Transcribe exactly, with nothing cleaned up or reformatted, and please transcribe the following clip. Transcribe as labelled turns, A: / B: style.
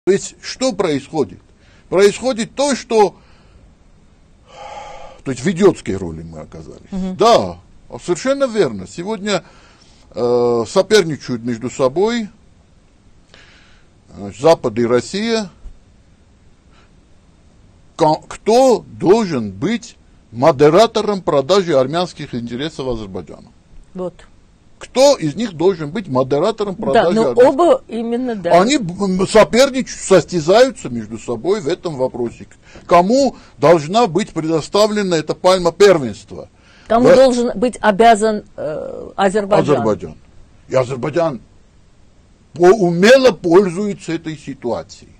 A: То есть, что происходит? Происходит то, что... То есть, в идиотской роли мы оказались. Угу. Да, совершенно верно. Сегодня э, соперничают между собой э, Запад и Россия. Кто должен быть модератором продажи армянских интересов Азербайджана?
B: Вот.
A: Кто из них должен быть модератором продажи?
B: Да, но
A: армянских?
B: оба именно, да.
A: Они соперничают, состязаются между собой в этом вопросе. Кому должна быть предоставлена эта пальма первенства?
B: Кому
A: в...
B: должен быть обязан э, Азербайджан?
A: Азербайджан. И Азербайджан умело пользуется этой ситуацией.